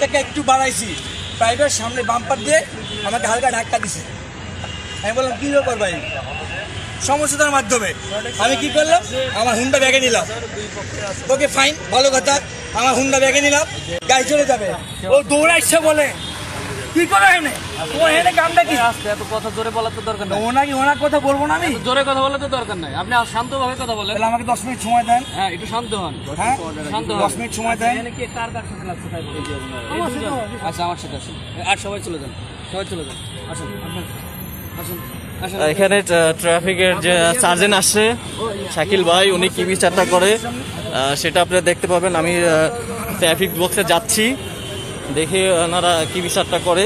চাকা একটু বাড়াইছি, পাইপের সামনে বাম্পার দিয়ে আমাকে হালকা ধাক্কা দিছে। আমি বললাম কী ব্যাপার ভাই, সমস্যাটার মাধ্যমে আমি কি করলাম, আমার হুন্ডা ব্যাগে নিলাম। ওকে ফাইন, ভালো কথা, আমার হুন্ডা ব্যাগে নিলাম, গাড়ি চলে যাবে। ও দৌড়াইছে বলে কি করে হেনে ও হেনে কামটা কি এত কথা জোরে বলার তো দরকার নাই। ওনার কথা বলবো না, আমি জোরে কথা বলার তো দরকার নাই, আপনি শান্তভাবে কথা বলেন। তাহলে আমাকে 10 মিনিট সময় দেন। হ্যাঁ একটু শান্ত হন। হ্যাঁ শান্ত 10 মিনিট সময় দেন। কি কার সাথে লাগছে তাই বলে দিও। আচ্ছা আমার সাথে আসুন, আর সবাই চলে যান, সবাই চলে যান, আসুন আসুন। এখানে ট্রাফিকের যে সার্জেন্ট আসছে শাকিল ভাই, উনি কি বিচারটা করে সেটা আপনারা দেখতে পাবেন। আমি ট্রাফিক বক্সে যাচ্ছি, দেখে ওনারা কি বিচারটা করে।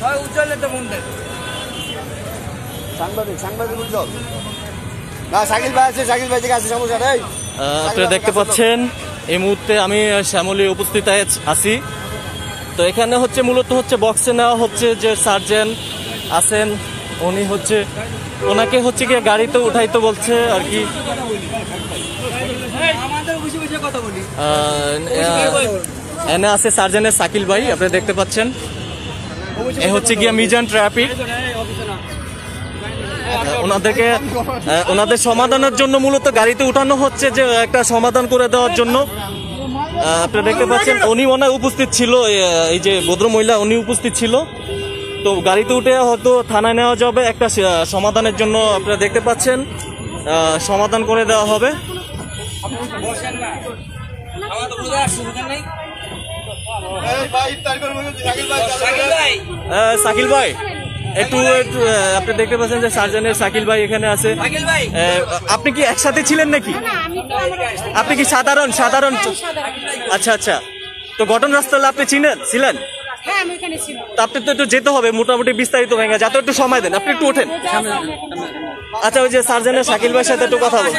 আপনারা দেখতে পাচ্ছেন এই মুহূর্তে আমি শ্যামলী উপস্থিত আছি। তো এখানে হচ্ছে মূলত হচ্ছে বক্সে নেওয়া হচ্ছে যে সার্জেন্ট আছেন, উনি হচ্ছে ওনাকে হচ্ছে গিয়ে গাড়িতে উঠাইতে বলছে আর কি। এনে আছে সার্জেন্টের শাকিল ভাই, আপনারা দেখতে পাচ্ছেন। এ হচ্ছে গিয়ে মিজান ট্রাফিক, ওনাদের সমাধানের জন্য মূলত গাড়িতে উঠানো হচ্ছে, যে একটা সমাধান করে দেওয়ার জন্য। আপনারা দেখতে পাচ্ছেন উনি ওনার উপস্থিত ছিল, এই যে ভদ্র মহিলা উনি উপস্থিত ছিল। তো গাড়িতে উঠে হয়তো থানায় নেওয়া যাবে একটা সমাধানের জন্য। আপনারা দেখতে পাচ্ছেন সমাধান করে দেওয়া হবে। শাকিল ভাই একটু আপনি দেখতে পাচ্ছেন যে সার্জেন্টের শাকিল ভাই এখানে আছে। আপনি কি একসাথে ছিলেন নাকি? আপনি কি সাধারণ? আচ্ছা আচ্ছা। তো ঘটনাস্থলে আপনি ছিলেন? আপনি তো একটু যেতে হবে মোটামুটি বিস্তারিত ভেঙে, যাতে একটু সময় দেন। আপনি একটু ওঠেন। আচ্ছা, ওই যে সার্জেন্টের শাকিল ভাইয়ের সাথে একটু কথা বলুন।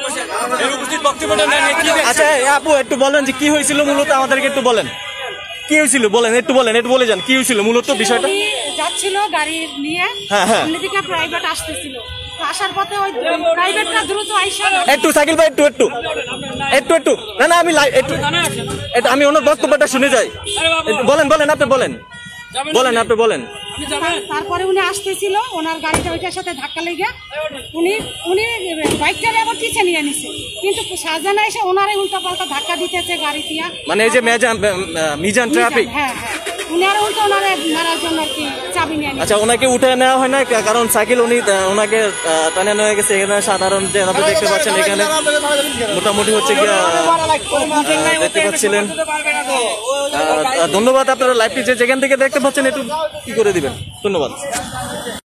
আচ্ছা আপু একটু বলেন যে কি হয়েছিল মূলত, আমাদেরকে একটু বলেন কি হয়েছিল, একটু বলে যান কি হয়েছিল মূলত বিষয়টা। যাচ্ছিল গাড়ি নিয়ে, অন্যদিকে প্রাইভেট আসতেছিল, আসার পথে ওই প্রাইভেটটা দ্রুত আইসা একটু শাকিল ভাই একটু না আমি আমি ওনার বক্তব্যটা শুনে যাই। আপনি বলেন। তারপরে উনি আসতেছিল, ওনার গাড়িটা ওইটার সাথে ধাক্কা লেগে উনি বাইকটারে আবার পিছিয়ে নিয়ে নিছে, কিন্তু সাজানা এসে ওনারে উল্টা পাল্টা ধাক্কা দিতেছে গাড়ি দিয়া। মানে এই যে মিজান ট্রাফিক, হ্যাঁ উনি আর উল্টা ওনারে মারার জন্য আর কি চাবি নিয়ে। আচ্ছা, ওনাকে উঠে নেওয়া হয় না কারণ সাইকেল ওনাকে টানে নেওয়া গেছে। এখানে সাধারণ যে আপনি দেখতে পাচ্ছেন এখানে মোটামুটি হচ্ছে দেখতে পাচ্ছিলেন। ধন্যবাদ। আপনারা লাইভটি যেখান থেকে দেখতে পাচ্ছেন একটু কি করে দিবেন, ধন্যবাদ।